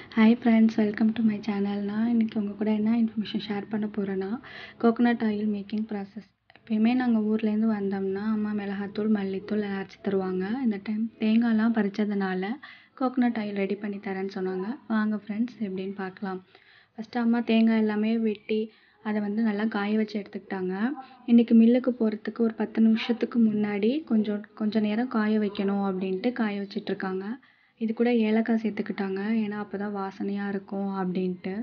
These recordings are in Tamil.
Hi friends, welcome to my channel. நான் இன்றைக்கி உங்கள் கூட என்ன இன்ஃபர்மேஷன் ஷேர் பண்ண போகிறேன்னா, கோகோனட் ஆயில் மேக்கிங் ப்ராசஸ். எப்பயுமே நாங்கள் ஊர்லேருந்து வந்தோம்னா அம்மா மிளகாத்தூள், மல்லித்தூள் அரைச்சி தருவாங்க. இந்த டைம் தேங்காய்லாம் பறித்ததுனால கோகோனட் ஆயில் ரெடி பண்ணி தரேன்னு சொன்னாங்க. வாங்க ஃப்ரெண்ட்ஸ், எப்படின்னு பார்க்கலாம். ஃபஸ்ட்டு அம்மா தேங்காய் எல்லாமே வெட்டி அதை வந்து நல்லா காய வச்சு எடுத்துக்கிட்டாங்க. இன்றைக்கி மில்லுக்கு போகிறதுக்கு ஒரு 10 நிமிஷத்துக்கு முன்னாடி கொஞ்சம் நேரம் காய வைக்கணும் அப்படின்ட்டு காய வச்சிட்ருக்காங்க. இது கூட ஏலக்காய் சேர்த்துக்கிட்டாங்க, ஏன்னா அப்போ தான் வாசனையாக இருக்கும் அப்படின்ட்டு.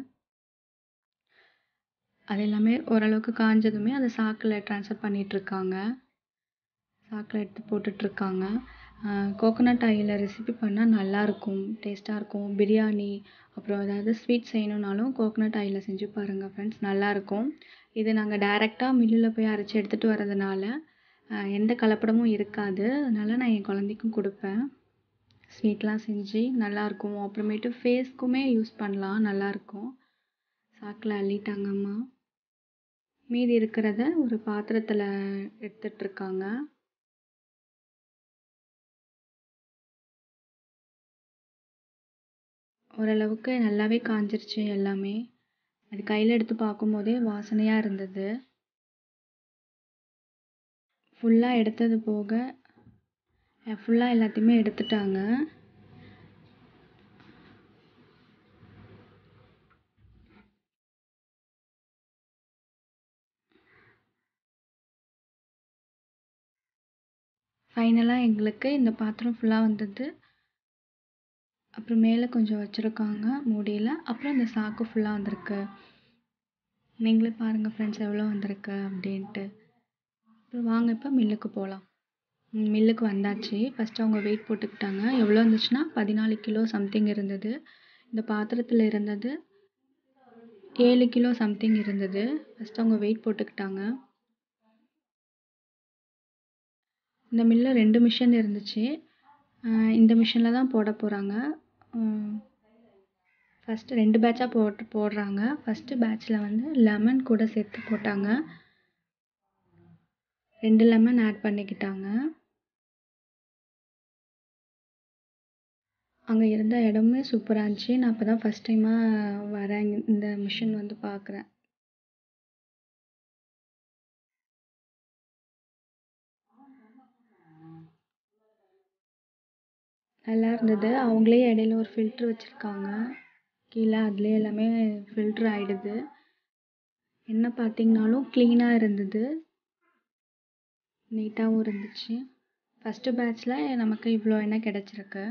அது எல்லாமே ஓரளவுக்கு காஞ்சதுமே அதை சாக்கில் ட்ரான்ஸ்ஃபர் பண்ணிகிட்ருக்காங்க. சாக்கில் எடுத்து போட்டுட்ருக்காங்க. கோகோனட் ஆயிலில் ரெசிபி பண்ணால் நல்லாயிருக்கும், டேஸ்ட்டாக இருக்கும். பிரியாணி அப்புறம் ஏதாவது ஸ்வீட் செய்யணுன்னாலும் கோகோனட் ஆயிலில் செஞ்சு பாருங்கள் ஃப்ரெண்ட்ஸ், நல்லாயிருக்கும். இது நாங்கள் டைரெக்டாக மில்லில் போய் அரைச்சி எடுத்துகிட்டு வரதுனால எந்த கலப்படமும் இருக்காது. அதனால் நான் என் குழந்தைக்கும் கொடுப்பேன். ஸ்வீட்லாம் செஞ்சு நல்லாயிருக்கும். அப்புறமேட்டு ஃபேஸ்க்குமே யூஸ் பண்ணலாம், நல்லாயிருக்கும். சாக்கில் அள்ளிட்டாங்க அம்மா. மீதி இருக்கிறத ஒரு பாத்திரத்தில் எடுத்துகிட்ருக்காங்க. ஓரளவுக்கு நல்லாவே காஞ்சிருச்சு எல்லாமே. அது கையில் எடுத்து பார்க்கும்போதே வாசனையாக இருந்தது. ஃபுல்லாக எடுத்தது போக ஃபுல்லாக எல்லாத்தையுமே எடுத்துட்டாங்க. ஃபைனலாக எங்களுக்கு இந்த பாத்திரம் ஃபுல்லாக வந்தது. அப்புறம் மேலே கொஞ்சம் வச்சுருக்காங்க மூடியில். அப்புறம் இந்த சாக்கு ஃபுல்லாக வந்திருக்கு. நீங்களே பாருங்கள் ஃப்ரெண்ட்ஸ், எவ்வளோ வந்திருக்கு அப்படின்ட்டு. அப்புறம் வாங்க இப்போ மில்லுக்கு போகலாம். மில்லுக்கு வந்தாச்சு. ஃபஸ்ட்டு அவங்க வெயிட் போட்டுக்கிட்டாங்க. எவ்வளோ இருந்துச்சுன்னா 14 கிலோ சம்திங் இருந்தது. இந்த பாத்திரத்தில் இருந்தது 7 கிலோ சம்திங் இருந்தது. ஃபஸ்ட்டு அவங்க வெயிட் போட்டுக்கிட்டாங்க. இந்த மில்லில் 2 மிஷின் இருந்துச்சு. இந்த மிஷினில் தான் போட போகிறாங்க. ஃபஸ்ட்டு 2 பேட்சாக போடுறாங்க. ஃபஸ்ட்டு பேட்சில் வந்து லெமன் கூட சேர்த்து போட்டாங்க. 2 லெமன் ஆட் பண்ணிக்கிட்டாங்க. அங்கே இருந்த இடமே சூப்பராக இருந்துச்சு. நான் இப்போ தான் ஃபஸ்ட் டைமாக வரேன், இந்த மிஷின் வந்து பார்க்குறேன். நல்லா இருந்தது. அவங்களே இடையில ஒரு ஃபில்ட்ரு வச்சுருக்காங்க கீழே. அதுலேயே எல்லாமே ஃபில்ட்ரு ஆகிடுது. எண்ணெய் பார்த்திங்கனாலும் க்ளீனாக இருந்தது, நீட்டாகவும் இருந்துச்சு. ஃபஸ்ட்டு பேட்சில் நமக்கு இவ்வளோ எண்ணெய் கிடச்சிருக்கு.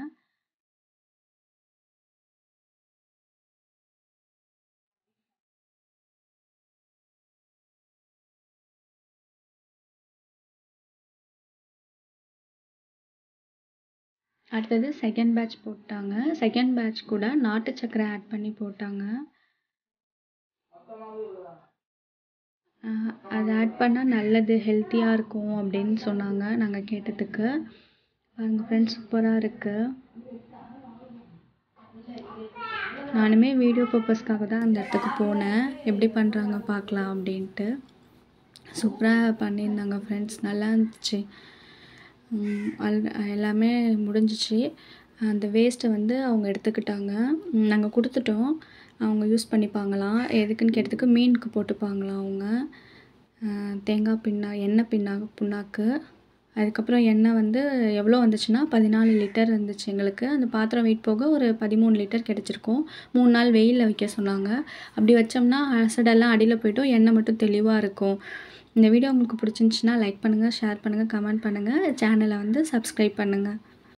அடுத்தது செகண்ட் பேட்ச் போட்டாங்க. செகண்ட் பேட்ச் கூட நாட்டு சக்கரை ஆட் பண்ணி போட்டாங்க. அது ஆட் பண்ணால் நல்லது, ஹெல்த்தியாக இருக்கும் அப்படின்னு சொன்னாங்க நாங்கள் கேட்டதுக்கு. பாருங்கள் ஃப்ரெண்ட்ஸ், சூப்பராக இருக்குது. நானுமே வீடியோ பர்பஸ்க்காக தான் அந்த இடத்துக்கு போனேன், எப்படி பண்ணுறாங்க பார்க்கலாம் அப்படின்ட்டு. சூப்பராக பண்ணியிருந்தாங்க ஃப்ரெண்ட்ஸ், நல்லா இருந்துச்சு. எல்லாமே முடிஞ்சிச்சு. அந்த வேஸ்ட்டை வந்து அவங்க எடுத்துக்கிட்டாங்க. நாங்கள் கொடுத்துட்டோம். அவங்க யூஸ் பண்ணிப்பாங்களாம். எதுக்குன்னு கேட்டதுக்கு மீனுக்கு போட்டுப்பாங்களாம் அவங்க. தேங்காய் எண்ணெய் புண்ணாக்கு. அதுக்கப்புறம் எண்ணெய் வந்து எவ்வளோ வந்துச்சுன்னா 14 லிட்டர் இருந்துச்சு எங்களுக்கு. அந்த பாத்திரம் வெயிட் போக ஒரு 13 லிட்டர் கிடச்சிருக்கும். 3 நாள் வெயிலில் வைக்க சொன்னாங்க. அப்படி வச்சோம்னா அசடெல்லாம் அடியில் போய்ட்டும், எண்ணெய் மட்டும் தெளிவாக இருக்கும். இந்த வீடியோ உங்களுக்கு பிடிச்சிருந்துச்சின்னா லைக் பண்ணுங்கள், ஷேர் பண்ணுங்கள், கமெண்ட் பண்ணுங்கள். சேனலை வந்து சப்ஸ்கிரைப் பண்ணுங்கள்.